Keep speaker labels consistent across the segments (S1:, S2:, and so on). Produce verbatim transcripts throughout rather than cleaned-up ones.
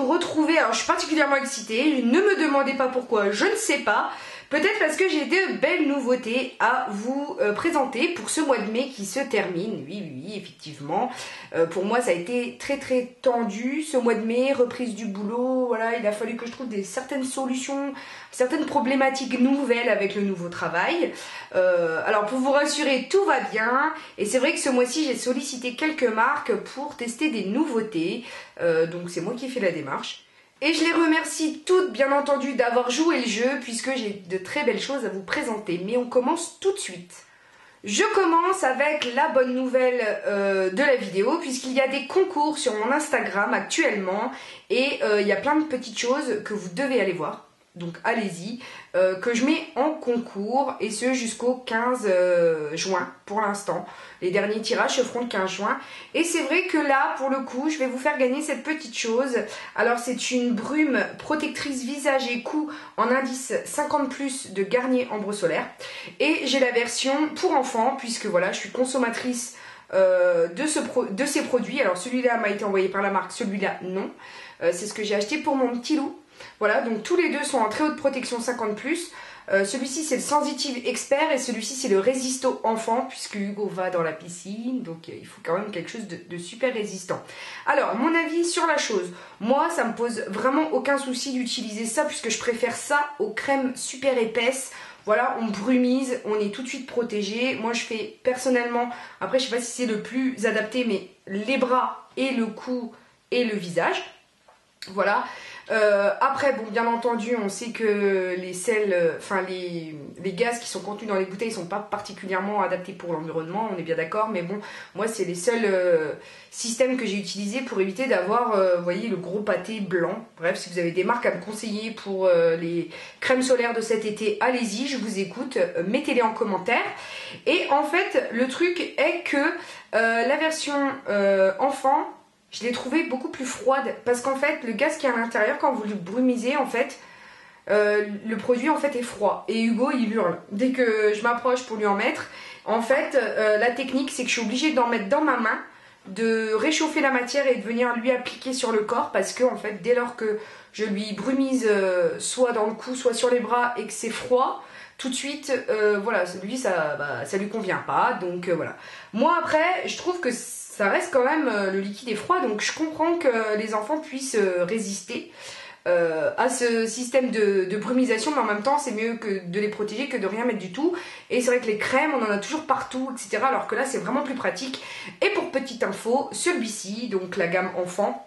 S1: vous retrouver, alors je suis particulièrement excitée, ne me demandez pas pourquoi, je ne sais pas. Peut-être parce que j'ai de belles nouveautés à vous euh, présenter pour ce mois de mai qui se termine. Oui, oui, oui, effectivement. Euh, pour moi, ça a été très très tendu ce mois de mai, reprise du boulot. Voilà, il a fallu que je trouve des certaines solutions, certaines problématiques nouvelles avec le nouveau travail. Euh, alors pour vous rassurer, tout va bien. Et c'est vrai que ce mois-ci, j'ai sollicité quelques marques pour tester des nouveautés. Euh, donc c'est moi qui ai fait la démarche. Et je les remercie toutes, bien entendu, d'avoir joué le jeu, puisque j'ai de très belles choses à vous présenter. Mais on commence tout de suite. Je commence avec la bonne nouvelle euh, de la vidéo, puisqu'il y a des concours sur mon Instagram actuellement. Et euh, il y a plein de petites choses que vous devez aller voir. Donc allez-y, euh, que je mets en concours, et ce jusqu'au quinze juin pour l'instant. Les derniers tirages se feront le quinze juin. Et c'est vrai que là, pour le coup, je vais vous faire gagner cette petite chose. Alors c'est une brume protectrice visage et cou en indice cinquante plus de Garnier Ambre Solaire. Et j'ai la version pour enfants, puisque voilà, je suis consommatrice euh, de, ce pro de ces produits. Alors celui-là m'a été envoyé par la marque, celui-là non. Euh, c'est ce que j'ai acheté pour mon petit loup. Voilà, donc tous les deux sont en très haute protection cinquante plus. Euh, celui-ci c'est le sensitive expert et celui-ci c'est le résisto enfant, puisque Hugo va dans la piscine, donc euh, il faut quand même quelque chose de, de super résistant. Alors mon avis sur la chose, moi ça me pose vraiment aucun souci d'utiliser ça, puisque je préfère ça aux crèmes super épaisses. Voilà, on brumise, on est tout de suite protégé. Moi je fais personnellement, après je sais pas si c'est le plus adapté, mais les bras et le cou et le visage. Voilà. Euh, après, bon, bien entendu, on sait que les sels, enfin euh, les, les gaz qui sont contenus dans les bouteilles ne sont pas particulièrement adaptés pour l'environnement, on est bien d'accord, mais bon, moi c'est les seuls euh, systèmes que j'ai utilisés pour éviter d'avoir, euh, vous voyez, le gros pâté blanc. Bref, si vous avez des marques à me conseiller pour euh, les crèmes solaires de cet été, allez-y, je vous écoute, euh, mettez-les en commentaire. Et en fait, le truc est que euh, la version euh, enfant, je l'ai trouvé beaucoup plus froide, parce qu'en fait le gaz qui est à l'intérieur, quand vous le brumisez, en fait euh, le produit en fait est froid, et Hugo il hurle dès que je m'approche pour lui en mettre. En fait euh, la technique c'est que je suis obligée d'en mettre dans ma main, de réchauffer la matière et de venir lui appliquer sur le corps, parce que en fait dès lors que je lui brumise euh, soit dans le cou soit sur les bras et que c'est froid, tout de suite euh, voilà, lui ça, bah, ça lui convient pas. Donc euh, voilà, moi après je trouve que ça reste quand même, euh, le liquide est froid, donc je comprends que les enfants puissent euh, résister euh, à ce système de, de brumisation, mais en même temps c'est mieux que de les protéger que de rien mettre du tout. Et c'est vrai que les crèmes on en a toujours partout, etc., alors que là c'est vraiment plus pratique. Et pour petite info, celui-ci, donc la gamme enfant,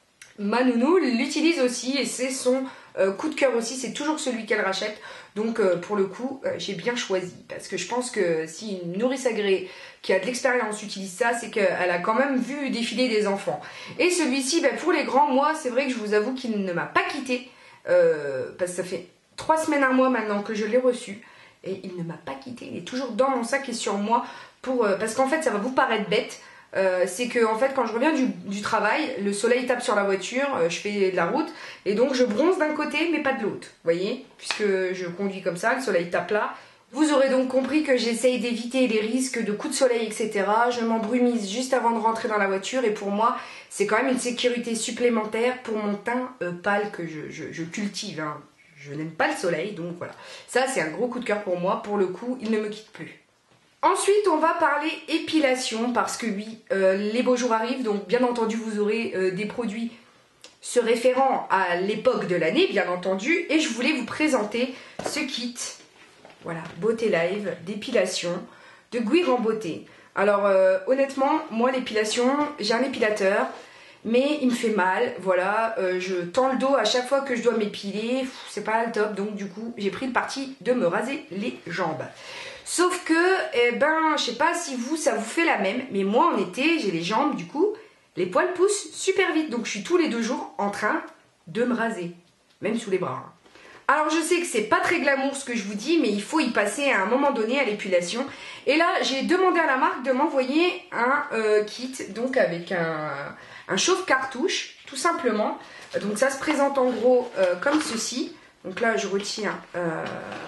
S1: ma nounou l'utilise aussi, et c'est son euh, coup de cœur aussi, c'est toujours celui qu'elle rachète. Donc euh, pour le coup euh, j'ai bien choisi, parce que je pense que si une nourrice agréée qui a de l'expérience utilise ça, c'est qu'elle a quand même vu défiler des enfants. Et celui-ci, ben, pour les grands, moi c'est vrai que je vous avoue qu'il ne m'a pas quitté, euh, parce que ça fait trois semaines, un mois maintenant que je l'ai reçu, et il ne m'a pas quitté, il est toujours dans mon sac et sur moi, pour, euh, parce qu'en fait ça va vous paraître bête, Euh, c'est que en fait quand je reviens du, du travail, le soleil tape sur la voiture, euh, je fais de la route, et donc je bronze d'un côté mais pas de l'autre, vous voyez, puisque je conduis comme ça, le soleil tape là. Vous aurez donc compris que j'essaye d'éviter les risques de coups de soleil, et cetera. Je m'embrumise juste avant de rentrer dans la voiture, et pour moi c'est quand même une sécurité supplémentaire pour mon teint euh, pâle que je, je, je cultive, hein. Je n'aime pas le soleil, donc voilà, ça c'est un gros coup de cœur pour moi, pour le coup il ne me quitte plus. Ensuite, on va parler épilation, parce que oui, euh, les beaux jours arrivent, donc bien entendu vous aurez euh, des produits se référant à l'époque de l'année, bien entendu, et je voulais vous présenter ce kit, voilà, Beauté Live d'épilation de Guir en Beauté. Alors euh, honnêtement, moi l'épilation, j'ai un épilateur, mais il me fait mal, voilà, euh, je tends le dos à chaque fois que je dois m'épiler, c'est pas le top, donc du coup j'ai pris le parti de me raser les jambes. Sauf que, eh ben, je sais pas si vous, ça vous fait la même, mais moi en été, j'ai les jambes, du coup, les poils poussent super vite, donc je suis tous les deux jours en train de me raser, même sous les bras. Alors je sais que c'est pas très glamour ce que je vous dis, mais il faut y passer à un moment donné à l'épilation. Et là, j'ai demandé à la marque de m'envoyer un euh, kit, donc avec un, un chauffe-cartouche, tout simplement. Donc ça se présente en gros euh, comme ceci. Donc là, je retire euh,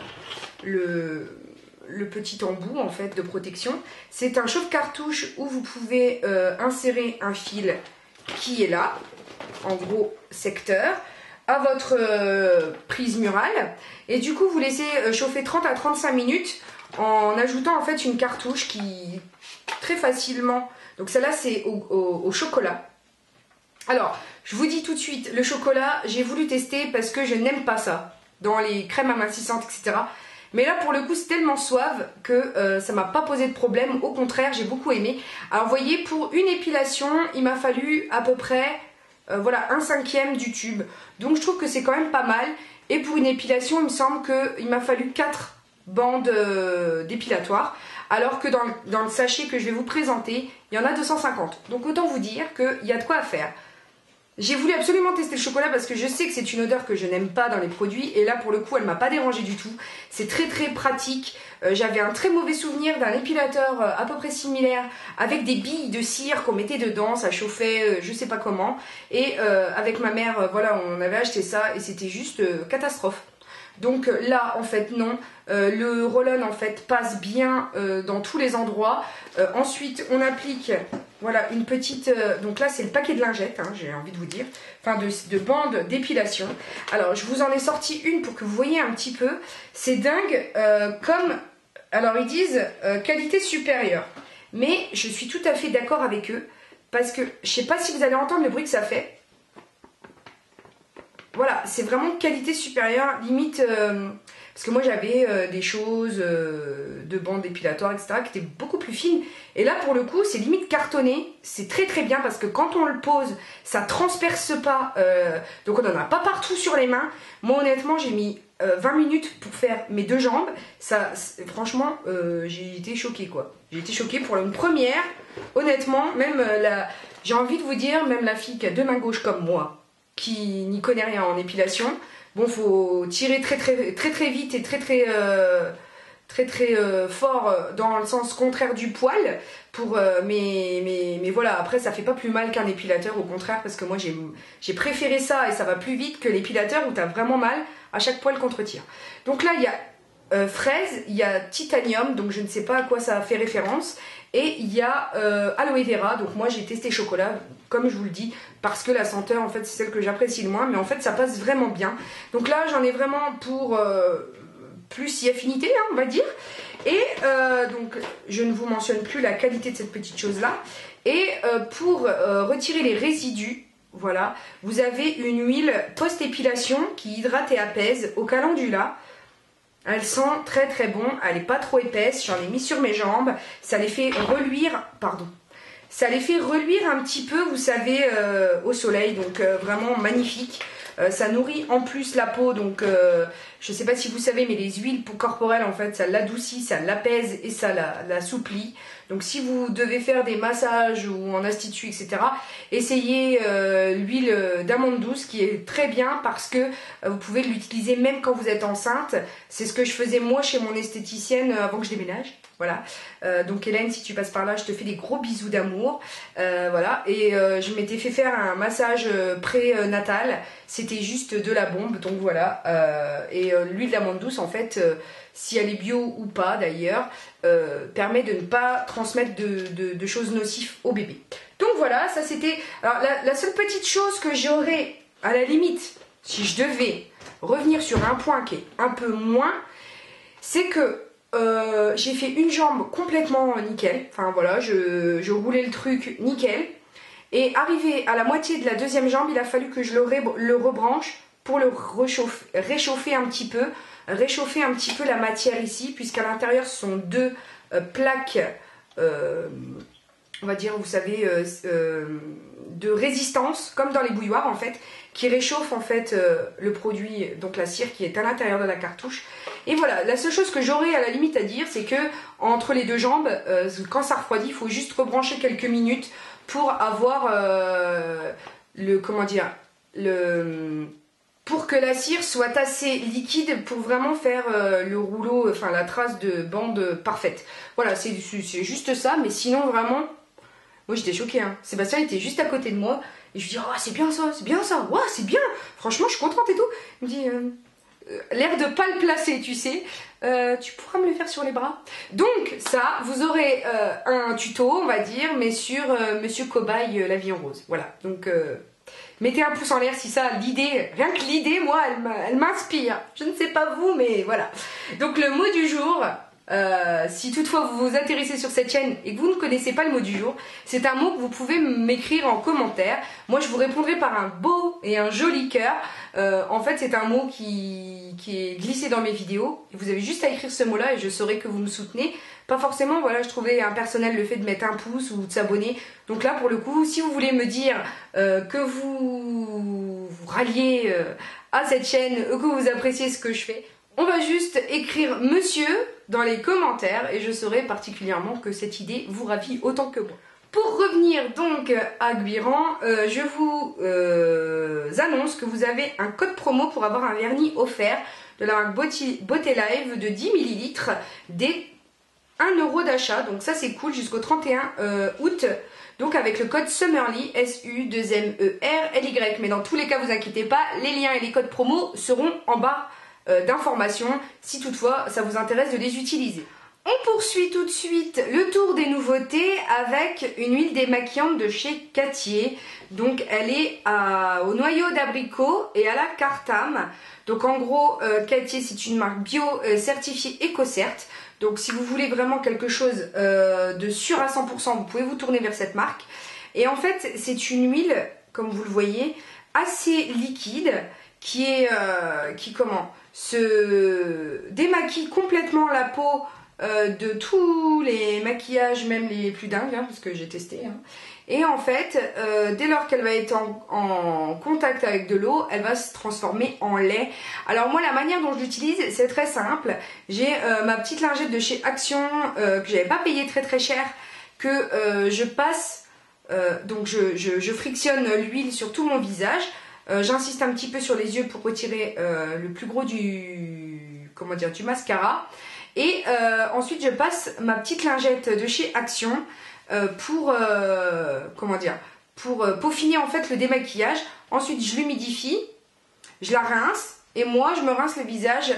S1: le... le petit embout en fait de protection. C'est un chauffe-cartouche où vous pouvez euh, insérer un fil qui est là. en gros secteur à votre euh, prise murale. Et du coup, vous laissez euh, chauffer trente à trente-cinq minutes en ajoutant en fait une cartouche qui très facilement... Donc celle-là, c'est au, au, au chocolat. Alors, je vous dis tout de suite, le chocolat, j'ai voulu tester parce que je n'aime pas ça. Dans les crèmes amincissantes, et cetera. Mais là, pour le coup, c'est tellement suave que euh, ça m'a pas posé de problème. Au contraire, j'ai beaucoup aimé. Alors, vous voyez, pour une épilation, il m'a fallu à peu près... Euh, voilà, un cinquième du tube. Donc je trouve que c'est quand même pas mal. Et pour une épilation, il me semble qu'il m'a fallu quatre bandes euh, dépilatoires. Alors que dans le, dans le sachet que je vais vous présenter, il y en a deux cent cinquante. Donc autant vous dire qu'il y a de quoi faire. J'ai voulu absolument tester le chocolat parce que je sais que c'est une odeur que je n'aime pas dans les produits. Et là, pour le coup, elle m'a pas dérangé du tout. C'est très très pratique. Euh, J'avais un très mauvais souvenir d'un épilateur euh, à peu près similaire avec des billes de cire qu'on mettait dedans. Ça chauffait, euh, je sais pas comment. Et euh, avec ma mère, euh, voilà, on avait acheté ça et c'était juste euh, catastrophe. Donc euh, là, en fait, non. Euh, le roll-on, en fait, passe bien euh, dans tous les endroits. Euh, ensuite, on applique... Voilà, une petite... Euh, donc là, c'est le paquet de lingettes, hein, j'ai envie de vous dire. Enfin, de, de bandes d'épilation. Alors, je vous en ai sorti une pour que vous voyez un petit peu. C'est dingue, euh, comme... Alors, ils disent euh, qualité supérieure. Mais je suis tout à fait d'accord avec eux. Parce que, je sais pas si vous allez entendre le bruit que ça fait. Voilà, c'est vraiment qualité supérieure. Limite... Euh, Parce que moi j'avais euh, des choses euh, de bandes épilatoires, et cetera qui étaient beaucoup plus fines. Et là pour le coup c'est limite cartonné. C'est très très bien parce que quand on le pose, ça transperce pas. Euh, donc on n'en a pas partout sur les mains. Moi honnêtement j'ai mis euh, vingt minutes pour faire mes deux jambes. Ça, franchement euh, j'ai été choquée quoi. J'ai été choquée pour une première. Honnêtement, même euh, la... j'ai envie de vous dire, même la fille qui a deux mains gauches comme moi, qui n'y connaît rien en épilation... Bon, faut tirer très très très très vite et très très euh, très très euh, fort dans le sens contraire du poil. Pour euh, mais, mais mais voilà, après ça fait pas plus mal qu'un épilateur, au contraire, parce que moi j'ai j'ai préféré ça et ça va plus vite que l'épilateur où t'as vraiment mal à chaque poil qu'on te retire. Donc là il y a euh, fraise, il y a titanium, donc je ne sais pas à quoi ça fait référence. Et il y a euh, aloe vera, donc moi j'ai testé chocolat, comme je vous le dis, parce que la senteur en fait c'est celle que j'apprécie le moins, mais en fait ça passe vraiment bien. Donc là j'en ai vraiment pour euh, plus si affinité, hein, on va dire. Et euh, donc je ne vous mentionne plus la qualité de cette petite chose là. Et euh, pour euh, retirer les résidus, voilà, vous avez une huile post-épilation qui hydrate et apaise au calendula. Elle sent très très bon, elle n'est pas trop épaisse, j'en ai mis sur mes jambes, ça les fait reluire, pardon, ça les fait reluire un petit peu, vous savez, euh, au soleil, donc euh, vraiment magnifique. Euh, ça nourrit en plus la peau, donc euh, je ne sais pas si vous savez, mais les huiles corporelles, en fait, ça l'adoucit, ça l'apaise et ça l'assouplit. Donc si vous devez faire des massages ou en institut, et cetera, essayez euh, l'huile d'amande douce qui est très bien parce que euh, vous pouvez l'utiliser même quand vous êtes enceinte. C'est ce que je faisais moi chez mon esthéticienne avant que je déménage. Voilà. Euh, donc Hélène, si tu passes par là, je te fais des gros bisous d'amour. Euh, voilà. Et euh, je m'étais fait faire un massage prénatal. C'était juste de la bombe. Donc voilà. Euh, et euh, l'huile d'amande douce, en fait... Euh, si elle est bio ou pas d'ailleurs, euh, permet de ne pas transmettre de, de, de choses nocives au bébé. Donc voilà, ça c'était... Alors la, la seule petite chose que j'aurais, à la limite, si je devais revenir sur un point qui est un peu moins, c'est que euh, j'ai fait une jambe complètement nickel. Enfin voilà, je, je roulais le truc nickel. Et arrivé à la moitié de la deuxième jambe, il a fallu que je le, re, le rebranche pour le réchauffer, réchauffer un petit peu. Réchauffer un petit peu la matière ici, puisqu'à l'intérieur ce sont deux euh, plaques, euh, on va dire, vous savez, euh, euh, de résistance, comme dans les bouilloires en fait, qui réchauffent en fait euh, le produit, donc la cire qui est à l'intérieur de la cartouche. Et voilà, la seule chose que j'aurais à la limite à dire, c'est que entre les deux jambes, euh, quand ça refroidit, il faut juste rebrancher quelques minutes pour avoir euh, le, comment dire, le... pour que la cire soit assez liquide pour vraiment faire euh, le rouleau, enfin la trace de bande parfaite. Voilà, c'est juste ça, mais sinon vraiment, moi j'étais choquée. Hein. Sébastien était juste à côté de moi, et je lui dis, oh c'est bien ça, c'est bien ça, ouais, c'est bien, franchement je suis contente et tout. Il me dit, euh, euh, l'air de pas le placer, tu sais, euh, tu pourras me le faire sur les bras. Donc ça, vous aurez euh, un tuto, on va dire, mais sur euh, Monsieur Cobaye, euh, la vie en rose. Voilà, donc... Euh, Mettez un pouce en l'air si ça, l'idée, rien que l'idée, moi, elle m'inspire. Je ne sais pas vous, mais voilà. Donc le mot du jour, euh, si toutefois vous vous intéressez sur cette chaîne et que vous ne connaissez pas le mot du jour, c'est un mot que vous pouvez m'écrire en commentaire. Moi, je vous répondrai par un beau et un joli cœur. Euh, en fait, c'est un mot qui, qui est glissé dans mes vidéos. Vous avez juste à écrire ce mot-là et je saurai que vous me soutenez. Pas forcément, voilà, je trouvais impersonnel le fait de mettre un pouce ou de s'abonner. Donc là, pour le coup, si vous voulez me dire euh, que vous, vous ralliez euh, à cette chaîne, euh, que vous appréciez ce que je fais, on va juste écrire monsieur dans les commentaires et je saurai particulièrement que cette idée vous ravit autant que moi. Pour revenir donc à Guiran, euh, je vous euh, annonce que vous avez un code promo pour avoir un vernis offert de la marque Beauté Live de dix millilitres dès un euro d'achat. Donc ça c'est cool jusqu'au trente et un août. Donc avec le code SUMMERLY, S U deux M E R L Y. Mais dans tous les cas, vous inquiétez pas, les liens et les codes promo seront en bas euh, d'informations si toutefois ça vous intéresse de les utiliser. On poursuit tout de suite le tour des nouveautés avec une huile démaquillante de chez Cattier. Donc elle est à, au noyau d'abricot et à la cartame. Donc en gros, euh, Cattier c'est une marque bio euh, certifiée EcoCert. Donc si vous voulez vraiment quelque chose euh, de sûr à cent pour cent, vous pouvez vous tourner vers cette marque. Et en fait, c'est une huile, comme vous le voyez, assez liquide, qui est, euh, qui comment, se démaquille complètement la peau euh, de tous les maquillages, même les plus dingues, hein, parce que j'ai testé. Hein. Et en fait, euh, dès lors qu'elle va être en, en contact avec de l'eau, elle va se transformer en lait. Alors moi, la manière dont je l'utilise, c'est très simple. J'ai euh, ma petite lingette de chez Action, euh, que j'avais pas payé très très cher, que euh, je passe, euh, donc je, je, je frictionne l'huile sur tout mon visage. Euh, J'insiste un petit peu sur les yeux pour retirer euh, le plus gros du, comment dire, du mascara. Et euh, ensuite, je passe ma petite lingette de chez Action euh, pour, euh, comment dire, pour euh, peaufiner en fait le démaquillage. Ensuite, je l'humidifie, je la rince et moi, je me rince le visage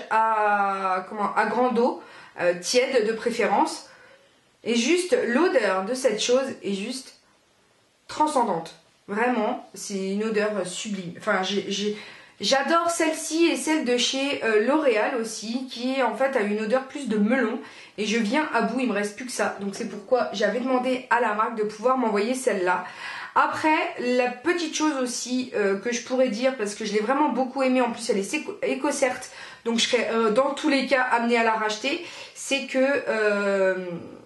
S1: à, comment, à grande eau, euh, tiède de préférence. Et juste, l'odeur de cette chose est juste transcendante. Vraiment, c'est une odeur sublime. Enfin, j'ai... J'adore celle-ci et celle de chez euh, L'Oréal aussi, qui est en fait a une odeur plus de melon. Et je viens à bout, il me reste plus que ça. Donc c'est pourquoi j'avais demandé à la marque de pouvoir m'envoyer celle-là. Après, la petite chose aussi euh, que je pourrais dire, parce que je l'ai vraiment beaucoup aimée, en plus elle est EcoCert, donc je serais euh, dans tous les cas amenée à la racheter, c'est que euh,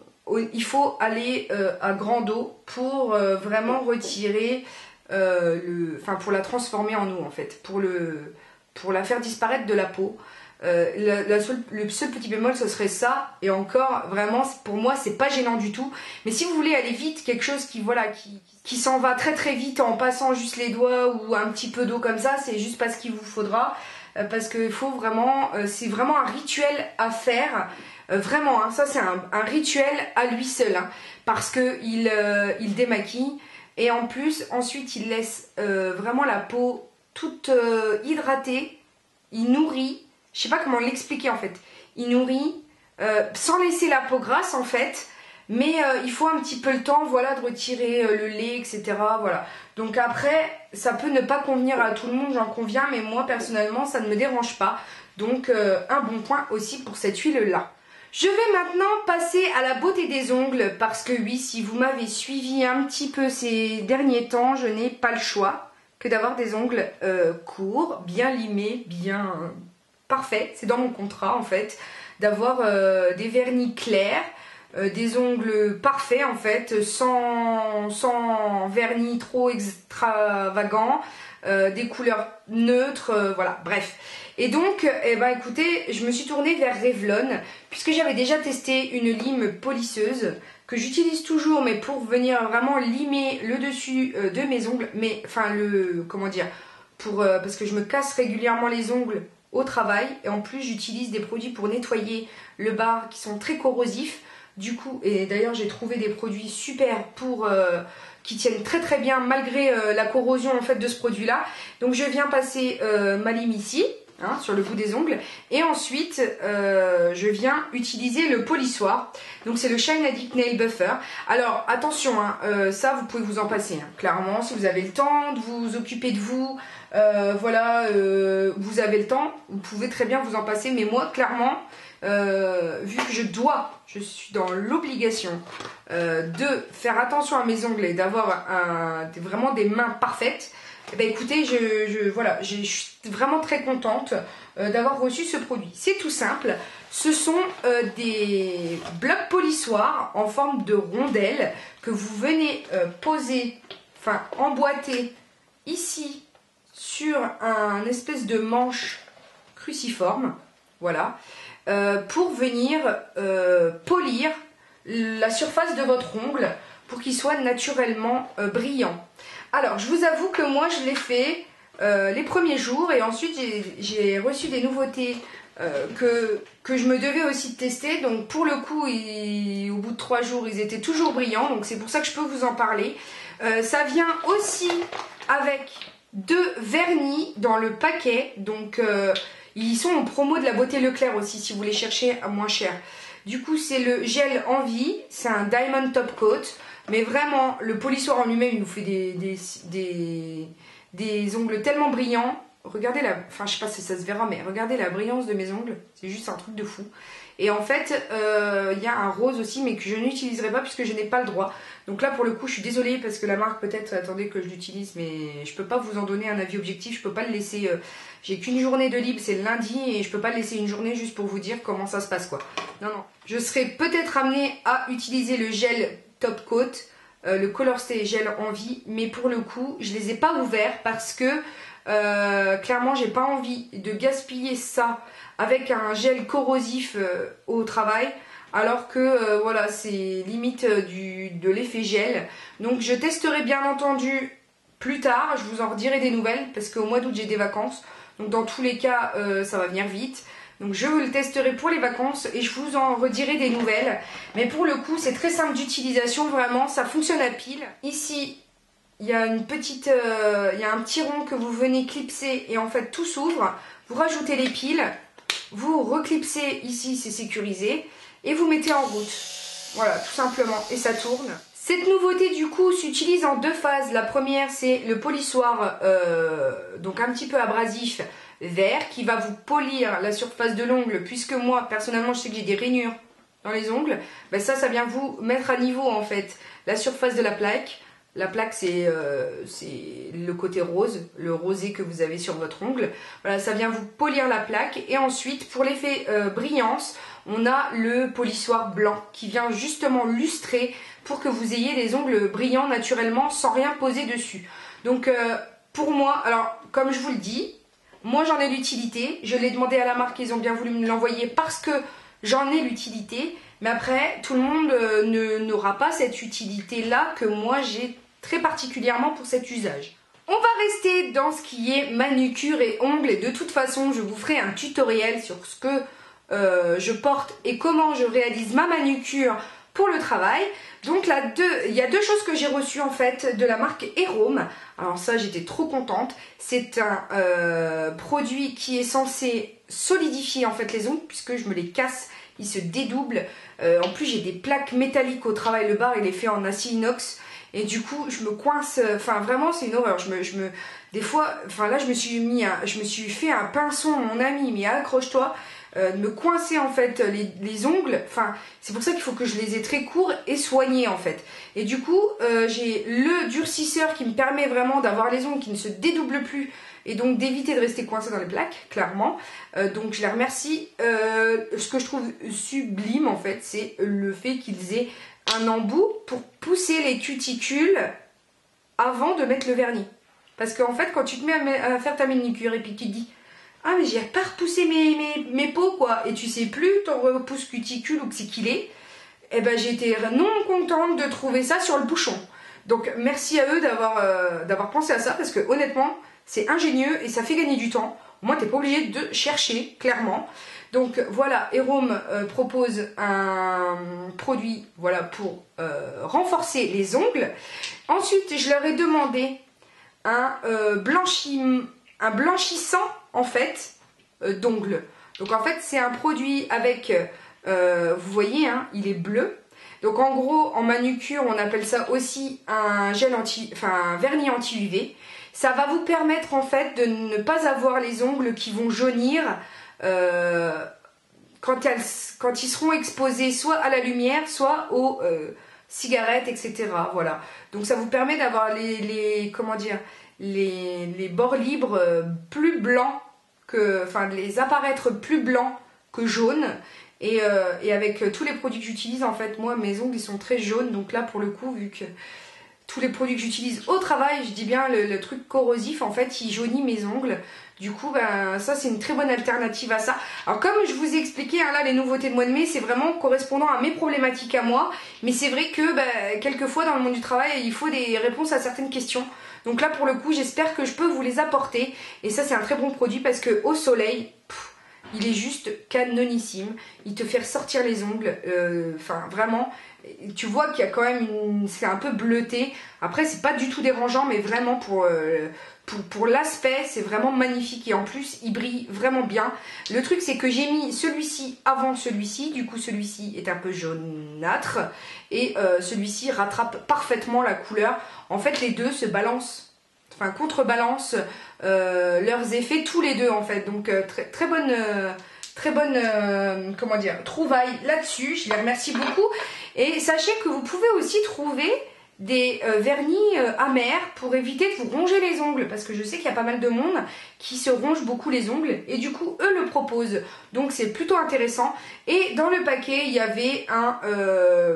S1: il faut aller euh, à grande eau pour euh, vraiment retirer... Euh, le, enfin pour la transformer en eau en fait, pour, le, pour la faire disparaître de la peau. Euh, la, la seule, le seul petit bémol ce serait ça, et encore vraiment pour moi c'est pas gênant du tout, mais si vous voulez aller vite, quelque chose qui voilà qui, qui s'en va très très vite en passant juste les doigts ou un petit peu d'eau comme ça, c'est juste pas ce qu'il vous faudra, euh, parce que il faut vraiment, euh, c'est vraiment un rituel à faire. Euh, vraiment, hein, ça c'est un, un rituel à lui seul, hein, parce que il, euh, il démaquille. Et en plus, ensuite, il laisse euh, vraiment la peau toute euh, hydratée. Il nourrit. Je sais pas comment l'expliquer en fait. Il nourrit euh, sans laisser la peau grasse en fait. Mais euh, il faut un petit peu le temps, voilà, de retirer euh, le lait, et cetera. Voilà. Donc après, ça peut ne pas convenir à tout le monde, j'en conviens. Mais moi, personnellement, ça ne me dérange pas. Donc euh, un bon point aussi pour cette huile-là. Je vais maintenant passer à la beauté des ongles parce que oui, si vous m'avez suivi un petit peu ces derniers temps, je n'ai pas le choix que d'avoir des ongles euh, courts, bien limés, bien euh, parfaits. C'est dans mon contrat en fait, d'avoir euh, des vernis clairs, euh, des ongles parfaits en fait, sans, sans vernis trop extravagant, euh, des couleurs neutres, euh, voilà, bref. Et donc, eh ben, écoutez, je me suis tournée vers Revlon, puisque j'avais déjà testé une lime polisseuse, que j'utilise toujours, mais pour venir vraiment limer le dessus euh, de mes ongles, mais, enfin, le, comment dire, pour, euh, parce que je me casse régulièrement les ongles au travail, et en plus, j'utilise des produits pour nettoyer le bas qui sont très corrosifs, du coup, et d'ailleurs, j'ai trouvé des produits super pour... Euh, qui tiennent très très bien malgré euh, la corrosion en fait de ce produit là. Donc je viens passer euh, ma lime ici, hein, sur le bout des ongles. Et ensuite, euh, je viens utiliser le polissoir. Donc c'est le Shine Addict Nail Buffer. Alors attention, hein, euh, ça vous pouvez vous en passer. Hein. Clairement, si vous avez le temps de vous occuper de vous, euh, voilà, euh, vous avez le temps, vous pouvez très bien vous en passer. Mais moi, clairement, euh, vu que je dois, je suis dans l'obligation euh, de faire attention à mes ongles et d'avoir vraiment des mains parfaites. Eh ben écoutez, je, je, voilà, je suis vraiment très contente euh, d'avoir reçu ce produit. C'est tout simple, ce sont euh, des blocs polissoirs en forme de rondelles que vous venez euh, poser, enfin emboîter ici sur un espèce de manche cruciforme, voilà, euh, pour venir euh, polir la surface de votre ongle pour qu'il soit naturellement euh, brillant. Alors, je vous avoue que moi, je l'ai fait euh, les premiers jours et ensuite, j'ai reçu des nouveautés euh, que, que je me devais aussi tester. Donc, pour le coup, il, au bout de trois jours, ils étaient toujours brillants. Donc, c'est pour ça que je peux vous en parler. Euh, ça vient aussi avec deux vernis dans le paquet. Donc, euh, ils sont en promo de la Beauté Leclerc aussi, si vous les cherchez à moins cher. Du coup, c'est le gel Envie. C'est un Diamond Top Coat. Mais vraiment, le polissoir en lui-même, il nous fait des, des, des, des ongles tellement brillants. Regardez la... Enfin, je sais pas si ça se verra, mais regardez la brillance de mes ongles. C'est juste un truc de fou. Et en fait, euh, il y a un rose aussi, mais que je n'utiliserai pas puisque je n'ai pas le droit. Donc là, pour le coup, je suis désolée parce que la marque, peut-être, attendez que je l'utilise, mais je peux pas vous en donner un avis objectif. Je peux pas le laisser... Euh, j'ai qu'une journée de libre, c'est le lundi, et je peux pas le laisser une journée juste pour vous dire comment ça se passe, quoi. Non, non. Je serai peut-être amenée à utiliser le gel Top Coat, euh, le Color Stay Gel Envie, mais pour le coup, je les ai pas ouverts parce que euh, clairement, j'ai pas envie de gaspiller ça avec un gel corrosif euh, au travail, alors que euh, voilà, c'est limite euh, du, de l'effet gel. Donc, je testerai bien entendu plus tard, je vous en redirai des nouvelles parce qu'au mois d'août, j'ai des vacances. Donc, dans tous les cas, euh, ça va venir vite. Donc je le testerai pour les vacances et je vous en redirai des nouvelles. Mais pour le coup, c'est très simple d'utilisation, vraiment, ça fonctionne à pile. Ici, il y a une petite, euh, il y a un petit rond que vous venez clipser et en fait tout s'ouvre. Vous rajoutez les piles, vous reclipsez ici, c'est sécurisé, et vous mettez en route. Voilà, tout simplement, et ça tourne. Cette nouveauté du coup s'utilise en deux phases. La première, c'est le polissoir, euh, donc un petit peu abrasif, vert, qui va vous polir la surface de l'ongle, puisque moi personnellement je sais que j'ai des rainures dans les ongles. Ben ça, ça vient vous mettre à niveau en fait la surface de la plaque. La plaque, c'est euh, le côté rose, le rosé que vous avez sur votre ongle. Voilà, ça vient vous polir la plaque. Et ensuite, pour l'effet euh, brillance, on a le polissoir blanc qui vient justement lustrer pour que vous ayez des ongles brillants naturellement sans rien poser dessus. Donc euh, pour moi, alors comme je vous le dis, moi j'en ai l'utilité, je l'ai demandé à la marque, ils ont bien voulu me l'envoyer parce que j'en ai l'utilité, mais après tout le monde euh, n'aura pas cette utilité là que moi j'ai très particulièrement pour cet usage. On va rester dans ce qui est manucure et ongles et de toute façon je vous ferai un tutoriel sur ce que euh, je porte et comment je réalise ma manucure pour le travail. Donc là, deux, il y a deux choses que j'ai reçues en fait de la marque Erome. Alors ça, j'étais trop contente. C'est un euh, produit qui est censé solidifier en fait les ongles puisque je me les casse, ils se dédoublent. Euh, en plus, j'ai des plaques métalliques au travail. Le bar, il est fait en acier inox et du coup, je me coince. Enfin, vraiment, c'est une horreur. Je me, je me, des fois, enfin là, je me suis mis, un, je me suis fait un pinceau, mon ami, mais accroche-toi. Euh, de me coincer en fait les, les ongles, enfin c'est pour ça qu'il faut que je les ai très courts et soignés en fait. Et du coup euh, j'ai le durcisseur qui me permet vraiment d'avoir les ongles qui ne se dédoublent plus et donc d'éviter de rester coincé dans les plaques, clairement. Euh, donc je les remercie. Euh, ce que je trouve sublime en fait, c'est le fait qu'ils aient un embout pour pousser les cuticules avant de mettre le vernis. Parce qu'en fait quand tu te mets à, à faire ta manucure et puis tu te dis ah mais j'ai pas repoussé mes, mes, mes peaux quoi, et tu sais plus ton repousse cuticule ou que c'est qu'il est, et ben j'ai été non contente de trouver ça sur le bouchon. Donc merci à eux d'avoir euh, d'avoir pensé à ça parce que honnêtement c'est ingénieux et ça fait gagner du temps. Au moins t'es pas obligé de chercher clairement. Donc voilà, Erome euh, propose un produit voilà pour euh, renforcer les ongles. Ensuite je leur ai demandé un euh, blanchi, un blanchissant en fait euh, d'ongles. Donc en fait c'est un produit avec, euh, vous voyez hein, il est bleu. Donc en gros en manucure on appelle ça aussi un gel anti, enfin un vernis anti-U V. Ça va vous permettre en fait de ne pas avoir les ongles qui vont jaunir euh, quand, elles, quand ils seront exposés soit à la lumière, soit aux euh, cigarettes, et cetera. Voilà. Donc ça vous permet d'avoir les, les comment dire les, les bords libres euh, plus blancs que, enfin de les apparaître plus blancs que jaunes. Et, euh, et avec tous les produits que j'utilise, en fait, moi mes ongles ils sont très jaunes. Donc là pour le coup, vu que tous les produits que j'utilise au travail, je dis bien le, le truc corrosif, en fait, il jaunit mes ongles. Du coup, ben, ça, c'est une très bonne alternative à ça. Alors, comme je vous ai expliqué, hein, là, les nouveautés de mois de mai, c'est vraiment correspondant à mes problématiques à moi. Mais c'est vrai que, ben, quelquefois, dans le monde du travail, il faut des réponses à certaines questions. Donc là, pour le coup, j'espère que je peux vous les apporter. Et ça, c'est un très bon produit parce que au soleil, pff, il est juste canonissime. Il te fait ressortir les ongles. Enfin, euh, vraiment... Tu vois qu'il y a quand même une... c'est un peu bleuté. Après c'est pas du tout dérangeant, mais vraiment pour, euh, pour, pour l'aspect c'est vraiment magnifique. Et en plus il brille vraiment bien. Le truc c'est que j'ai mis celui-ci avant celui-ci. Du coup celui-ci est un peu jaunâtre. Et euh, celui-ci rattrape parfaitement la couleur. En fait les deux se balancent, enfin contrebalancent euh, leurs effets tous les deux en fait. Donc euh, très, très bonne... Euh, Très bonne, euh, comment dire, trouvaille là-dessus. Je les remercie beaucoup. Et sachez que vous pouvez aussi trouver des euh, vernis euh, amers pour éviter de vous ronger les ongles. Parce que je sais qu'il y a pas mal de monde qui se ronge beaucoup les ongles. Et du coup, eux le proposent. Donc c'est plutôt intéressant. Et dans le paquet, il y avait un euh,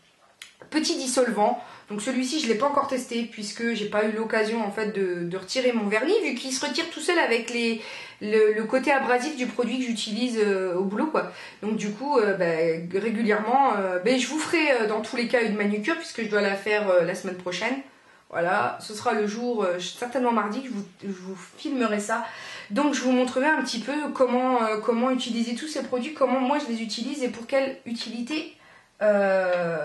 S1: petit dissolvant. Donc celui-ci, je ne l'ai pas encore testé puisque j'ai pas eu l'occasion en fait de, de retirer mon vernis vu qu'il se retire tout seul avec les, le, le côté abrasif du produit que j'utilise euh, au boulot quoi. Donc du coup, euh, bah, régulièrement, euh, bah, je vous ferai euh, dans tous les cas une manucure puisque je dois la faire euh, la semaine prochaine. Voilà, ce sera le jour, euh, certainement mardi, que je vous, je vous filmerai ça. Donc je vous montrerai un petit peu comment, euh, comment utiliser tous ces produits, comment moi je les utilise et pour quelle utilité euh,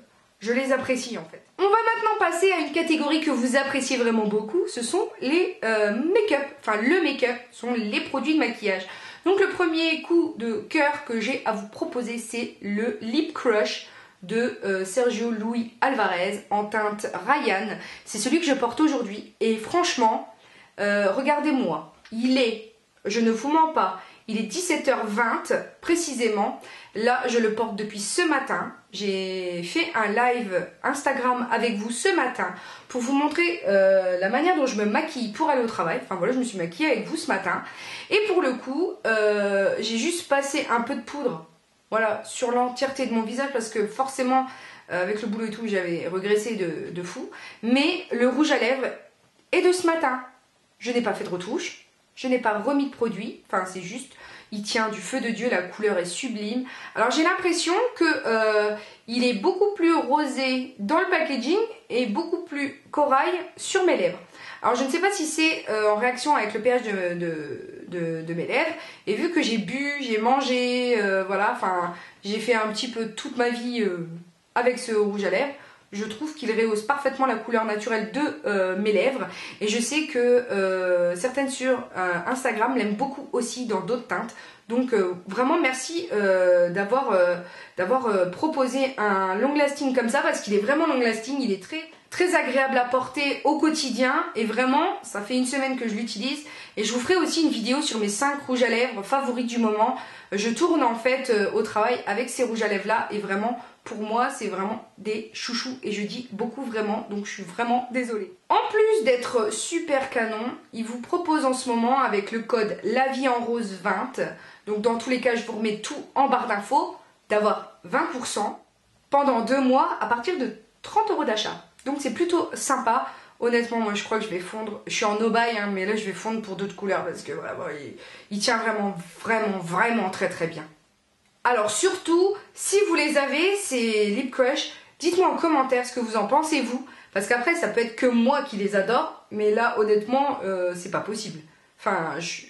S1: je les apprécie en fait. On va maintenant passer à une catégorie que vous appréciez vraiment beaucoup, ce sont les euh, make-up, enfin le make-up, sont les produits de maquillage. Donc le premier coup de cœur que j'ai à vous proposer, c'est le Lip Crush de euh, Sergio Louis Alvarez en teinte Ryan. C'est celui que je porte aujourd'hui et franchement, euh, regardez-moi, il est, je ne vous mens pas, il est dix-sept heures vingt précisément. Là, je le porte depuis ce matin. J'ai fait un live Instagram avec vous ce matin pour vous montrer euh, la manière dont je me maquille pour aller au travail. Enfin voilà, je me suis maquillée avec vous ce matin. Et pour le coup, euh, j'ai juste passé un peu de poudre, voilà, sur l'entièreté de mon visage parce que forcément, euh, avec le boulot et tout, j'avais régressé de, de fou. Mais le rouge à lèvres est de ce matin. Je n'ai pas fait de retouche, je n'ai pas remis de produit. Enfin, c'est juste... Il tient du feu de Dieu, la couleur est sublime. Alors j'ai l'impression que euh, il est beaucoup plus rosé dans le packaging et beaucoup plus corail sur mes lèvres. Alors je ne sais pas si c'est euh, en réaction avec le pH de, de, de, de mes lèvres. Et vu que j'ai bu, j'ai mangé, euh, voilà, enfin j'ai fait un petit peu toute ma vie euh, avec ce rouge à lèvres. Je trouve qu'il rehausse parfaitement la couleur naturelle de euh, mes lèvres. Et je sais que euh, certaines sur euh, Instagram l'aiment beaucoup aussi dans d'autres teintes. Donc euh, vraiment merci euh, d'avoir euh, d'avoir euh, proposé un long lasting comme ça. Parce qu'il est vraiment long lasting, il est très, très agréable à porter au quotidien. Et vraiment, ça fait une semaine que je l'utilise. Et je vous ferai aussi une vidéo sur mes cinq rouges à lèvres favoris du moment. Je tourne en fait euh, au travail avec ces rouges à lèvres là. Et vraiment... Pour moi, c'est vraiment des chouchous et je dis beaucoup vraiment, donc je suis vraiment désolée. En plus d'être super canon, il vous propose en ce moment avec le code La Vie en Rose vingt, donc dans tous les cas, je vous remets tout en barre d'infos, d'avoir vingt pour cent pendant deux mois à partir de trente euros d'achat. Donc c'est plutôt sympa. Honnêtement, moi je crois que je vais fondre. Je suis en no-buy, hein, mais là je vais fondre pour d'autres couleurs parce que voilà, bon, il, il tient vraiment, vraiment, vraiment très très bien. Alors surtout, si vous les avez, ces Lip Crush, dites-moi en commentaire ce que vous en pensez vous. Parce qu'après, ça peut être que moi qui les adore, mais là, honnêtement, euh, c'est pas possible. Enfin, je,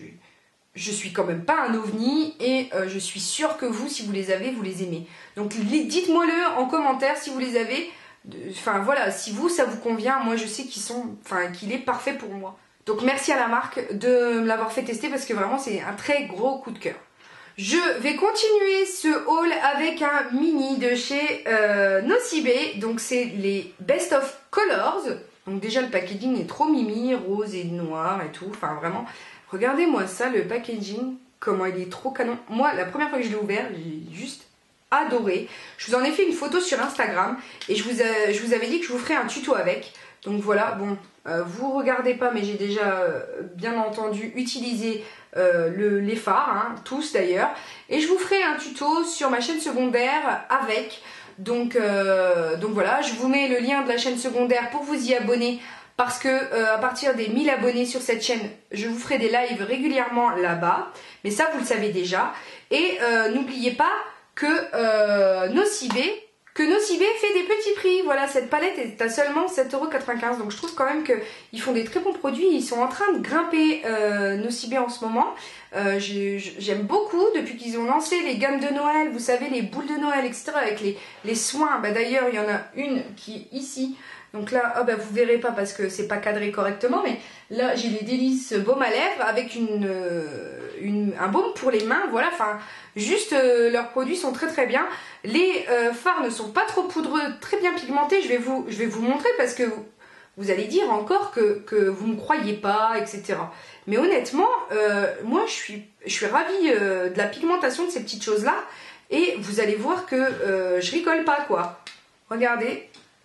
S1: je suis quand même pas un ovni et euh, je suis sûre que vous, si vous les avez, vous les aimez. Donc dites-moi-le en commentaire si vous les avez. Enfin voilà, si vous, ça vous convient, moi je sais qu'ils sont, enfin, qu'il est parfait pour moi. Donc merci à la marque de me l'avoir fait tester parce que vraiment c'est un très gros coup de cœur. Je vais continuer ce haul avec un mini de chez euh, Nocibé. Donc c'est les Best of Colors. Donc déjà le packaging est trop mimi, rose et noir et tout. Enfin vraiment, regardez-moi ça, le packaging, comment il est trop canon. Moi la première fois que je l'ai ouvert, j'ai juste adoré. Je vous en ai fait une photo sur Instagram et je vous, a, je vous avais dit que je vous ferais un tuto avec. Donc voilà, bon, euh, vous regardez pas mais j'ai déjà euh, bien entendu utilisé euh, le, les fards, hein, tous d'ailleurs. Et je vous ferai un tuto sur ma chaîne secondaire avec. Donc, euh, donc voilà, je vous mets le lien de la chaîne secondaire pour vous y abonner. Parce que euh, à partir des mille abonnés sur cette chaîne, je vous ferai des lives régulièrement là-bas. Mais ça, vous le savez déjà. Et euh, n'oubliez pas que euh, Nocibé... que Nocibé fait des petits prix. Voilà, cette palette est à seulement sept euros quatre-vingt-quinze. Donc je trouve quand même qu'ils font des très bons produits. Ils sont en train de grimper euh, Nocibé en ce moment. Euh, J'aime beaucoup depuis qu'ils ont lancé les gammes de Noël. Vous savez, les boules de Noël, et cetera. Avec les, les soins. Bah, d'ailleurs, il y en a une qui est ici. Donc là, oh bah, vous verrez pas parce que c'est pas cadré correctement. Mais là, j'ai les délices baume à lèvres avec une, une, un baume pour les mains. Voilà, enfin... Juste, euh, leurs produits sont très très bien. Les euh, fards ne sont pas trop poudreux, très bien pigmentés. Je vais vous, je vais vous montrer parce que vous, vous allez dire encore que, que vous ne me croyez pas, et cetera. Mais honnêtement, euh, moi je suis, je suis ravie euh, de la pigmentation de ces petites choses-là. Et vous allez voir que euh, je rigole pas quoi. Regardez,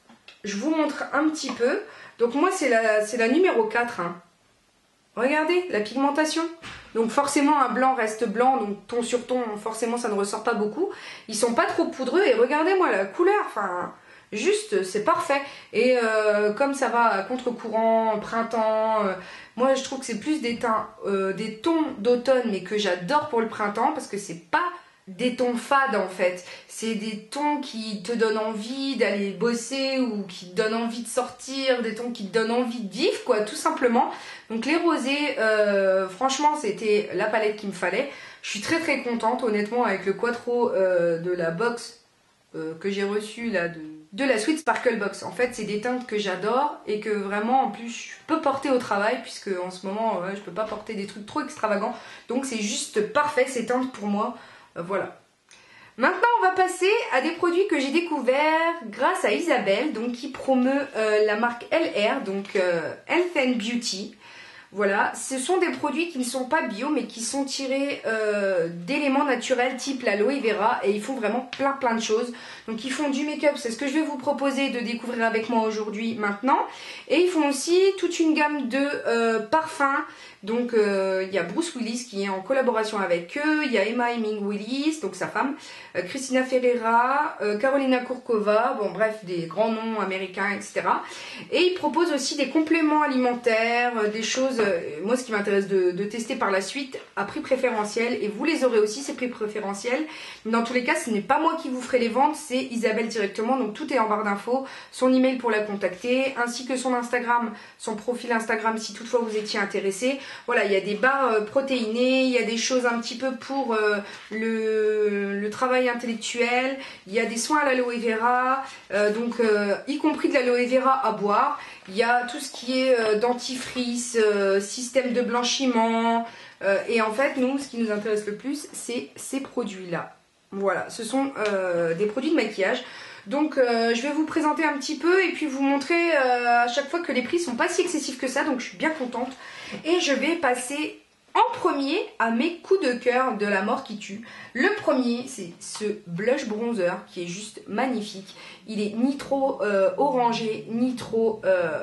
S1: je vous montre un petit peu. Donc moi c'est la, c'est la numéro quatre. Hein. Regardez la pigmentation. Donc forcément un blanc reste blanc, donc ton sur ton, forcément ça ne ressort pas beaucoup. Ils sont pas trop poudreux et regardez-moi la couleur, enfin juste c'est parfait. Et euh, comme ça va à contre-courant, printemps, euh, moi je trouve que c'est plus des teints, euh, des tons d'automne mais que j'adore pour le printemps parce que c'est pas des tons fades en fait, c'est des tons qui te donnent envie d'aller bosser ou qui te donnent envie de sortir, des tons qui te donnent envie de vivre quoi, tout simplement. Donc les rosés, euh, franchement c'était la palette qu'il me fallait. Je suis très très contente honnêtement avec le Quattro euh, de la box euh, que j'ai reçu là de, de la Sweet Sparkle Box. En fait c'est des teintes que j'adore et que vraiment en plus je peux porter au travail puisque en ce moment ouais, je peux pas porter des trucs trop extravagants. Donc c'est juste parfait ces teintes pour moi. Voilà. Maintenant, on va passer à des produits que j'ai découverts grâce à Isabelle, donc qui promeut euh, la marque L R, donc euh, Health and Beauty. Voilà, ce sont des produits qui ne sont pas bio, mais qui sont tirés euh, d'éléments naturels type l'aloe vera, et ils font vraiment plein plein de choses. Donc ils font du make-up, c'est ce que je vais vous proposer de découvrir avec moi aujourd'hui, maintenant. Et ils font aussi toute une gamme de euh, parfums. Donc il euh, y a Bruce Willis qui est en collaboration avec eux, il y a Emma Heming Willis, donc sa femme, euh, Christina Ferreira, euh, Carolina Kurkova, bon bref des grands noms américains, et cetera. Et ils proposent aussi des compléments alimentaires, euh, des choses, euh, moi ce qui m'intéresse de, de tester par la suite, à prix préférentiel, et vous les aurez aussi ces prix préférentiels. Dans tous les cas ce n'est pas moi qui vous ferai les ventes, c'est Isabelle directement, donc tout est en barre d'infos, son email pour la contacter, ainsi que son Instagram, son profil Instagram si toutefois vous étiez intéressé. Voilà, il y a des barres euh, protéinées, il y a des choses un petit peu pour euh, le, le travail intellectuel, il y a des soins à l'aloe vera, euh, donc euh, y compris de l'aloe vera à boire. Il y a tout ce qui est euh, dentifrice, euh, système de blanchiment, euh, et en fait, nous, ce qui nous intéresse le plus, c'est ces produits-là. Voilà, ce sont euh, des produits de maquillage. Donc euh, je vais vous présenter un petit peu et puis vous montrer euh, à chaque fois que les prix sont pas si excessifs que ça, donc je suis bien contente. Et je vais passer en premier à mes coups de cœur de la mort qui tue. Le premier c'est ce blush bronzer qui est juste magnifique. Il est ni trop euh, orangé ni trop euh,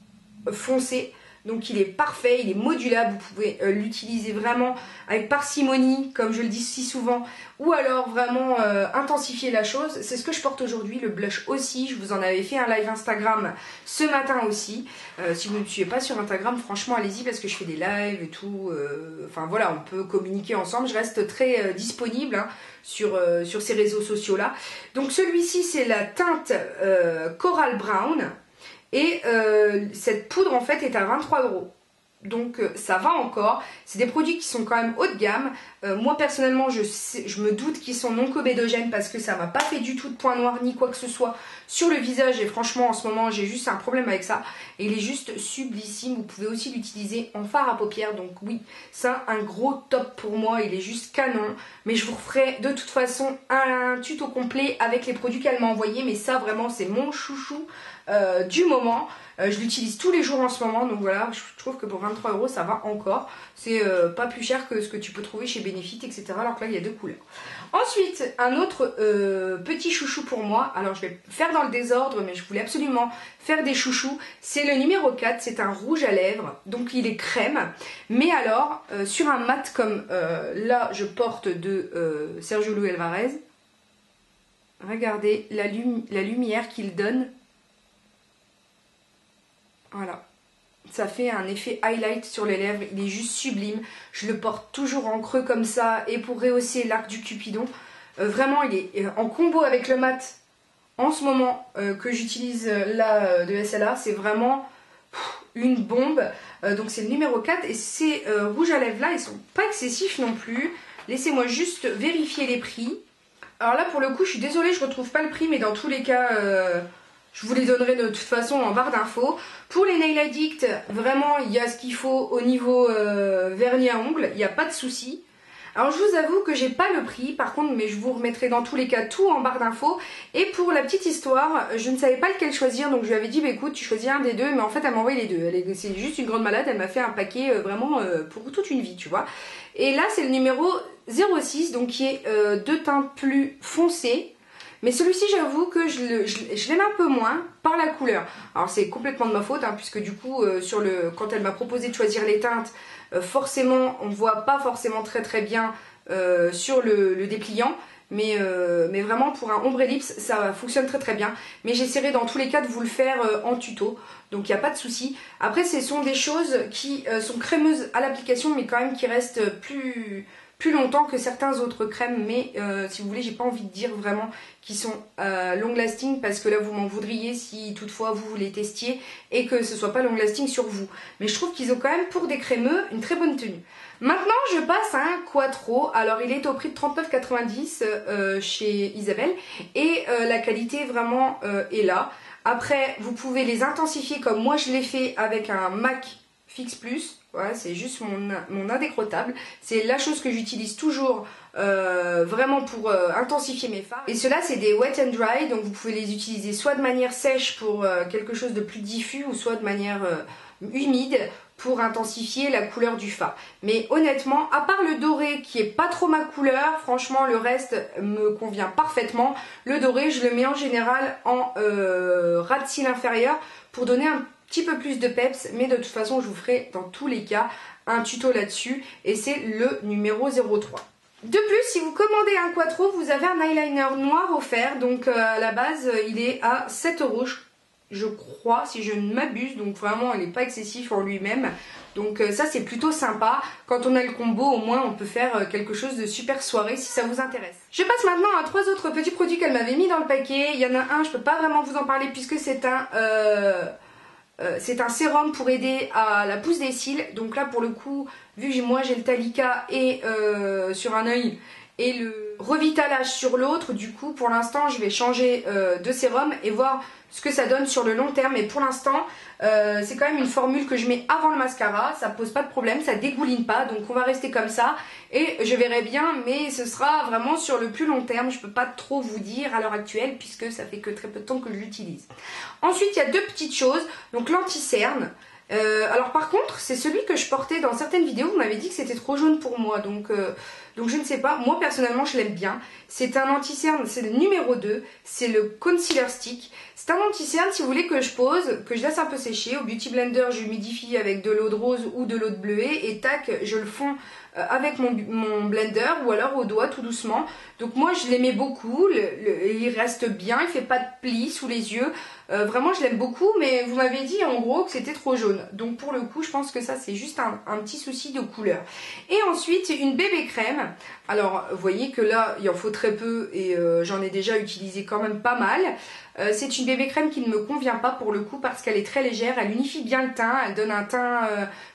S1: foncé. Donc il est parfait, il est modulable, vous pouvez euh, l'utiliser vraiment avec parcimonie, comme je le dis si souvent, ou alors vraiment euh, intensifier la chose. C'est ce que je porte aujourd'hui, le blush aussi, je vous en avais fait un live Instagram ce matin aussi. Euh, si vous ne me suivez pas sur Instagram, franchement allez-y parce que je fais des lives et tout, euh, enfin voilà, on peut communiquer ensemble, je reste très euh, disponible hein, sur, euh, sur ces réseaux sociaux là. Donc celui-ci c'est la teinte euh, Coral Brown. Et euh, cette poudre en fait est à vingt-trois euros. donc euh, ça va encore. C'est des produits qui sont quand même haut de gamme. Euh, moi personnellement je, sais, je me doute qu'ils sont non cobédogènes parce que ça m'a pas fait du tout de points noirs ni quoi que ce soit sur le visage, et franchement en ce moment j'ai juste un problème avec ça, et il est juste sublissime. Vous pouvez aussi l'utiliser en fard à paupières, donc oui, ça un gros top pour moi, il est juste canon. Mais je vous referai de toute façon un tuto complet avec les produits qu'elle m'a envoyés, mais ça vraiment c'est mon chouchou euh, du moment. Euh, je l'utilise tous les jours en ce moment, donc voilà, je trouve que pour vingt-trois euros ça va encore. C'est euh, pas plus cher que ce que tu peux trouver chez Benefit, et cetera. Alors que là il y a deux couleurs. Ensuite, un autre euh, petit chouchou pour moi, alors je vais faire dans le désordre, mais je voulais absolument faire des chouchous. C'est le numéro quatre, c'est un rouge à lèvres, donc il est crème. Mais alors, euh, sur un mat comme euh, là je porte de euh, Sergio Llull Alvarez, regardez la, lumi la lumière qu'il donne. Voilà, ça fait un effet highlight sur les lèvres, il est juste sublime. Je le porte toujours en creux comme ça, et pour rehausser l'arc du Cupidon. Euh, vraiment, il est en combo avec le mat en ce moment euh, que j'utilise euh, là euh, de S L A. C'est vraiment pff, une bombe. Euh, donc c'est le numéro quatre, et ces euh, rouges à lèvres là, ils sont pas excessifs non plus. Laissez-moi juste vérifier les prix. Alors là pour le coup, je suis désolée, je retrouve pas le prix, mais dans tous les cas... Euh, je vous les donnerai de toute façon en barre d'infos. Pour les Nail Addict, vraiment il y a ce qu'il faut au niveau euh, vernis à ongles, il n'y a pas de souci. Alors je vous avoue que j'ai pas le prix par contre, mais je vous remettrai dans tous les cas tout en barre d'infos. Et pour la petite histoire, je ne savais pas lequel choisir, donc je lui avais dit bah écoute tu choisis un des deux, mais en fait elle m'a envoyé les deux. C'est juste une grande malade, elle m'a fait un paquet euh, vraiment euh, pour toute une vie, tu vois. Et là c'est le numéro zéro six, donc qui est euh, deux teintes plus foncées. Mais celui-ci, j'avoue que je l'aime je, je un peu moins par la couleur. Alors c'est complètement de ma faute, hein, puisque du coup, euh, sur le, quand elle m'a proposé de choisir les teintes, euh, forcément, on ne voit pas forcément très très bien euh, sur le, le dépliant. Mais, euh, mais vraiment, pour un ombre ellipse, ça fonctionne très très bien. Mais j'essaierai dans tous les cas de vous le faire euh, en tuto. Donc il n'y a pas de souci. Après, ce sont des choses qui euh, sont crémeuses à l'application, mais quand même qui restent plus... plus longtemps que certains autres crèmes, mais euh, si vous voulez, j'ai pas envie de dire vraiment qu'ils sont euh, long lasting, parce que là vous m'en voudriez si toutefois vous les testiez et que ce soit pas long lasting sur vous. Mais je trouve qu'ils ont quand même pour des crémeux une très bonne tenue. Maintenant je passe à un Quattro. Alors il est au prix de trente-neuf quatre-vingt-dix euh, chez Isabelle, et euh, la qualité vraiment euh, est là. Après vous pouvez les intensifier comme moi je l'ai fait avec un MAC Fix Plus. Voilà, c'est juste mon, mon indécrottable. C'est la chose que j'utilise toujours euh, vraiment pour euh, intensifier mes fards. Et ceux-là, c'est des wet and dry, donc vous pouvez les utiliser soit de manière sèche pour euh, quelque chose de plus diffus, ou soit de manière euh, humide pour intensifier la couleur du fard. Mais honnêtement, à part le doré qui est pas trop ma couleur, franchement le reste me convient parfaitement. Le doré, je le mets en général en euh, ras de cils inférieur pour donner un petit peu plus de peps, mais de toute façon je vous ferai dans tous les cas un tuto là-dessus, et c'est le numéro zéro trois. De plus, si vous commandez un Quattro, vous avez un eyeliner noir offert, donc euh, à la base il est à sept euros je crois, si je ne m'abuse, donc vraiment il n'est pas excessif en lui-même, donc euh, ça c'est plutôt sympa. Quand on a le combo, au moins on peut faire euh, quelque chose de super soirée si ça vous intéresse. Je passe maintenant à trois autres petits produits qu'elle m'avait mis dans le paquet. Il y en a un, je peux pas vraiment vous en parler puisque c'est un... Euh... Euh, c'est un sérum pour aider à la pousse des cils. Donc là pour le coup, vu que moi j'ai le Talika et euh, sur un œil et le revitalage sur l'autre, du coup pour l'instant je vais changer euh, de sérum et voir ce que ça donne sur le long terme. Mais pour l'instant euh, c'est quand même une formule que je mets avant le mascara, ça pose pas de problème, ça dégouline pas, donc on va rester comme ça et je verrai bien, mais ce sera vraiment sur le plus long terme. Je peux pas trop vous dire à l'heure actuelle puisque ça fait que très peu de temps que je l'utilise. Ensuite il y a deux petites choses, donc l'anti-cerne. Euh, alors par contre c'est celui que je portais dans certaines vidéos, vous m'avez dit que c'était trop jaune pour moi, donc, euh, donc je ne sais pas, moi personnellement je l'aime bien. C'est un anti-cerne, c'est le numéro deux, c'est le Concealer Stick. C'est un anti-cerne si vous voulez que je pose, que je laisse un peu sécher, au Beauty Blender je humidifie avec de l'eau de rose ou de l'eau de bleuet et tac je le fonds avec mon, mon blender ou alors au doigt tout doucement. Donc moi je l'aimais beaucoup, le, le, il reste bien, il fait pas de plis sous les yeux, euh, vraiment je l'aime beaucoup, mais vous m'avez dit en gros que c'était trop jaune, donc pour le coup je pense que ça c'est juste un, un petit souci de couleur. Et ensuite une bébé crème. Alors vous voyez que là il en faut très peu et euh, j'en ai déjà utilisé quand même pas mal. Euh, c'est une bébé crème qui ne me convient pas pour le coup parce qu'elle est très légère, elle unifie bien le teint, elle donne un teint euh,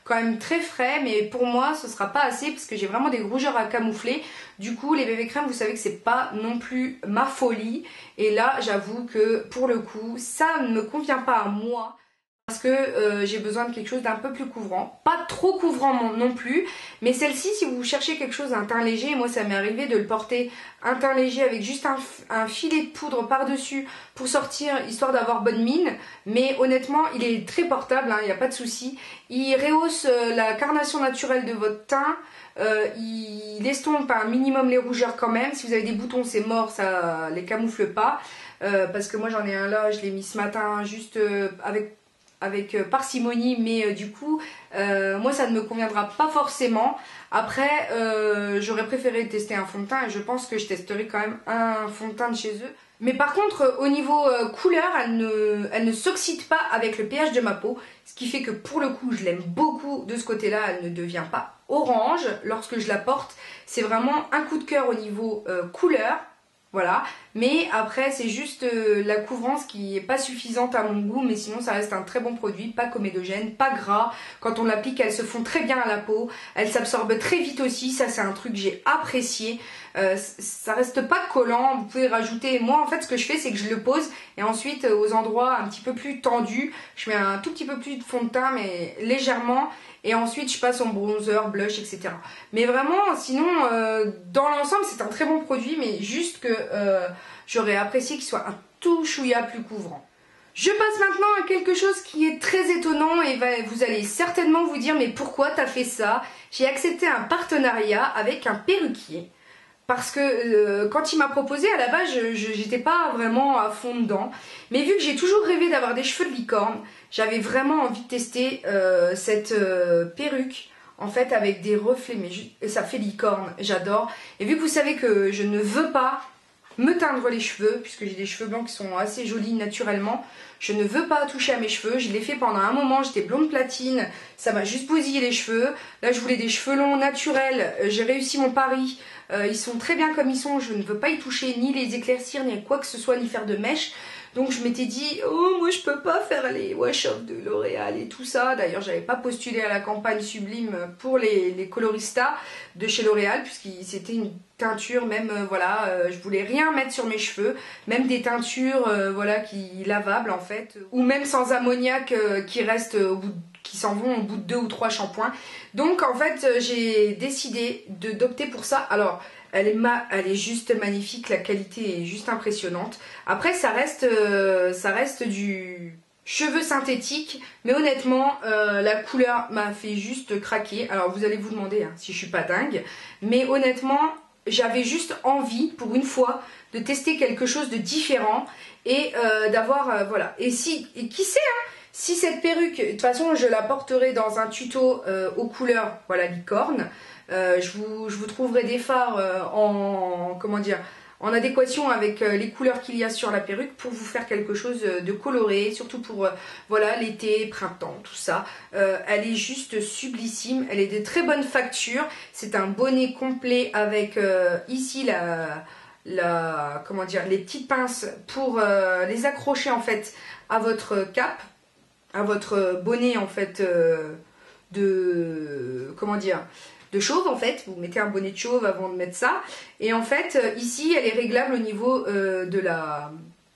S1: quand même très frais, mais pour moi ce sera pas assez parce que j'ai vraiment des rougeurs à camoufler. Du coup les bébés crèmes, vous savez que c'est pas non plus ma folie, et là j'avoue que pour le coup ça ne me convient pas à moi. Parce que euh, j'ai besoin de quelque chose d'un peu plus couvrant, pas trop couvrant non plus, mais celle-ci, si vous cherchez quelque chose d'un teint léger, moi ça m'est arrivé de le porter un teint léger avec juste un, un filet de poudre par-dessus pour sortir, histoire d'avoir bonne mine, mais honnêtement il est très portable, il hein, n'y a pas de souci. Il rehausse euh, la carnation naturelle de votre teint, euh, il estompe un minimum les rougeurs quand même. Si vous avez des boutons c'est mort, ça les camoufle pas, euh, parce que moi j'en ai un là, je l'ai mis ce matin juste euh, avec... avec euh, parcimonie, mais euh, du coup euh, moi ça ne me conviendra pas forcément. Après euh, j'aurais préféré tester un fond de teint, et je pense que je testerai quand même un fond de teint de chez eux. Mais par contre euh, au niveau euh, couleur, elle ne, elle ne s'oxyde pas avec le pH de ma peau, ce qui fait que pour le coup je l'aime beaucoup de ce côté là. Elle ne devient pas orange lorsque je la porte, c'est vraiment un coup de cœur au niveau euh, couleur. Voilà, mais après c'est juste euh, la couvrance qui est pas suffisante à mon goût, mais sinon ça reste un très bon produit, pas comédogène, pas gras. Quand on l'applique, elles se font très bien à la peau, elles s'absorbent très vite aussi, ça c'est un truc que j'ai apprécié. Euh, ça reste pas collant, vous pouvez rajouter, moi en fait ce que je fais c'est que je le pose, et ensuite aux endroits un petit peu plus tendus, je mets un tout petit peu plus de fond de teint, mais légèrement, et ensuite je passe en bronzer, blush, et cetera. Mais vraiment, sinon, euh, dans l'ensemble, c'est un très bon produit, mais juste que euh, j'aurais apprécié qu'il soit un tout chouïa plus couvrant. Je passe maintenant à quelque chose qui est très étonnant, et va, vous allez certainement vous dire, mais pourquoi t'as fait ça? J'ai accepté un partenariat avec un perruquier. Parce que euh, quand il m'a proposé, à la base, je j'étais pas vraiment à fond dedans. Mais vu que j'ai toujours rêvé d'avoir des cheveux de licorne, j'avais vraiment envie de tester euh, cette euh, perruque, en fait, avec des reflets. Mais ça fait licorne, j'adore. Et vu que vous savez que je ne veux pas me teindre les cheveux, puisque j'ai des cheveux blancs qui sont assez jolis naturellement, je ne veux pas toucher à mes cheveux. Je l'ai fait pendant un moment, j'étais blonde platine, ça m'a juste bousillé les cheveux. Là je voulais des cheveux longs naturels, j'ai réussi mon pari, euh, ils sont très bien comme ils sont, je ne veux pas y toucher, ni les éclaircir, ni quoi que ce soit, ni faire de mèches. Donc je m'étais dit, oh moi je peux pas faire les wash off de L'Oréal et tout ça. D'ailleurs j'avais pas postulé à la campagne Sublime pour les, les coloristas de chez L'Oréal, puisque c'était une teinture, même euh, voilà, euh, je voulais rien mettre sur mes cheveux, même des teintures euh, voilà, qui lavables en fait, ou même sans ammoniac euh, qui restent au bout de, qui s'en vont au bout de deux ou trois shampoings. Donc en fait euh, j'ai décidé de d'opter pour ça. Alors elle est, ma, elle est juste magnifique, la qualité est juste impressionnante. Après ça reste, euh, ça reste du cheveux synthétique, mais honnêtement euh, la couleur m'a fait juste craquer. Alors vous allez vous demander hein, si je suis pas dingue, mais honnêtement j'avais juste envie pour une fois de tester quelque chose de différent, et euh, d'avoir euh, voilà, et si, et qui sait hein, si cette perruque, de toute façon je la porterai dans un tuto euh, aux couleurs voilà licorne. Euh, je, vous, je vous trouverai des fards euh, en, comment dire, en adéquation avec euh, les couleurs qu'il y a sur la perruque, pour vous faire quelque chose de coloré, surtout pour euh, voilà, l'été, printemps, tout ça. Euh, elle est juste sublissime, elle est de très bonne facture. C'est un bonnet complet avec euh, ici la, la, comment dire, les petites pinces pour euh, les accrocher en fait à votre cape, à votre bonnet en fait euh, de, comment dire, de chauve en fait. Vous mettez un bonnet de chauve avant de mettre ça, et en fait euh, ici elle est réglable au niveau euh, de la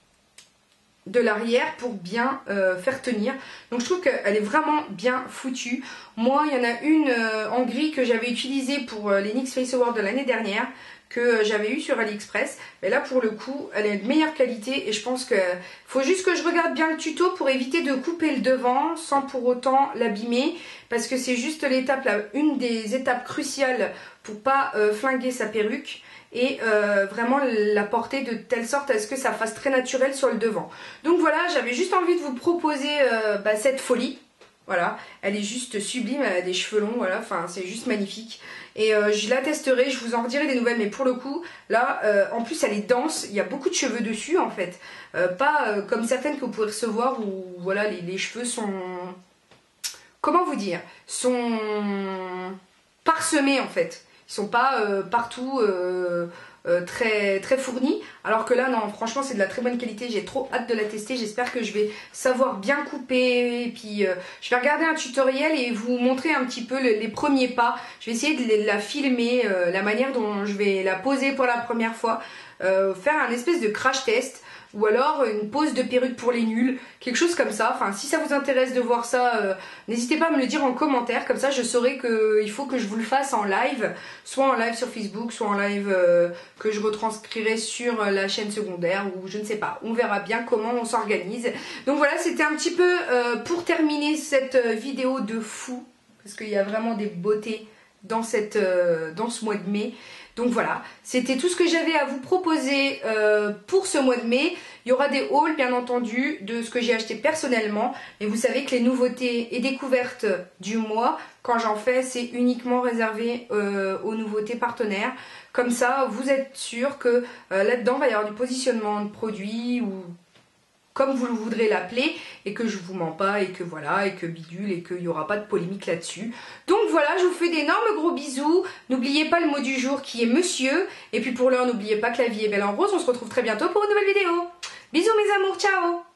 S1: de l'arrière pour bien euh, faire tenir. Donc je trouve qu'elle est vraiment bien foutue. Moi il y en a une euh, en gris que j'avais utilisée pour euh, les N Y X Face Award de l'année dernière, que j'avais eu sur AliExpress, mais là pour le coup elle est de meilleure qualité, et je pense que faut juste que je regarde bien le tuto pour éviter de couper le devant sans pour autant l'abîmer, parce que c'est juste l'étape là, une des étapes cruciales pour pas euh, flinguer sa perruque, et euh, vraiment la porter de telle sorte à ce que ça fasse très naturel sur le devant. Donc voilà, j'avais juste envie de vous proposer euh, bah, cette folie. Voilà, elle est juste sublime, elle a des cheveux longs, voilà, enfin c'est juste magnifique. Et euh, je la testerai, je vous en redirai des nouvelles, mais pour le coup, là, euh, en plus elle est dense, il y a beaucoup de cheveux dessus en fait. Euh, pas euh, comme certaines que vous pouvez recevoir où voilà, les, les cheveux sont... Comment vous dire? Sont parsemés en fait. Ils sont pas euh, partout, euh, euh, très, très fournie. Alors que là, non, franchement, c'est de la très bonne qualité. J'ai trop hâte de la tester. J'espère que je vais savoir bien couper. Et puis, euh, je vais regarder un tutoriel et vous montrer un petit peu le, les premiers pas. Je vais essayer de la filmer, euh, la manière dont je vais la poser pour la première fois. Euh, faire un espèce de crash test. Ou alors une pose de perruque pour les nuls, quelque chose comme ça. Enfin, si ça vous intéresse de voir ça, euh, n'hésitez pas à me le dire en commentaire, comme ça je saurai qu'il faut que je vous le fasse en live, soit en live sur Facebook, soit en live euh, que je retranscrirai sur la chaîne secondaire, ou je ne sais pas, on verra bien comment on s'organise. Donc voilà, c'était un petit peu euh, pour terminer cette vidéo de fou, parce qu'il y a vraiment des beautés dans, cette, euh, dans ce mois de mai. Donc voilà, c'était tout ce que j'avais à vous proposer euh, pour ce mois de mai. Il y aura des hauls bien entendu de ce que j'ai acheté personnellement. Mais vous savez que les nouveautés et découvertes du mois, quand j'en fais, c'est uniquement réservé euh, aux nouveautés partenaires. Comme ça, vous êtes sûr que euh, là-dedans, il va y avoir du positionnement de produits ou comme vous le voudrez l'appeler, et que je vous mens pas, et que voilà, et que bidule, et qu'il n'y aura pas de polémique là-dessus. Donc voilà, je vous fais d'énormes gros bisous. N'oubliez pas le mot du jour qui est monsieur. Et puis pour l'heure, n'oubliez pas que la vie est belle en rose. On se retrouve très bientôt pour une nouvelle vidéo. Bisous mes amours, ciao!